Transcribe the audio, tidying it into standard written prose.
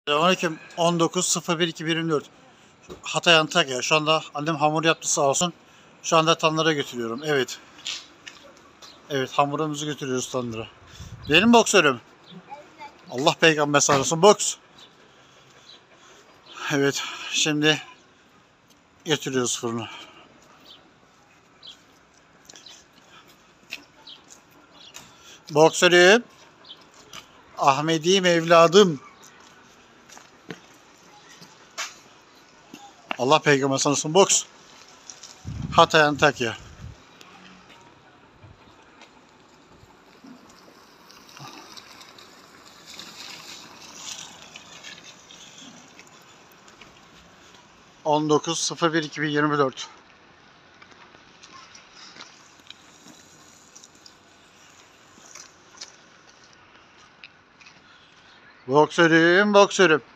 Selamünaleyküm. 19.01.2024 Hatay Antakya. Şu anda annem hamur yaptı sağ olsun. Şu anda tandıra götürüyorum. Evet. Evet, hamurumuzu götürüyoruz tandıra. Benim boksörüm. Allah peygamber sarılsın. Boks. Evet. Şimdi götürüyoruz fırına. Boksörüm. Ahmet'im evladım. Allah peygamber sarılsın. Boks. Hatay Antakya. (19.01.2024) Boksörüm, boksörüm.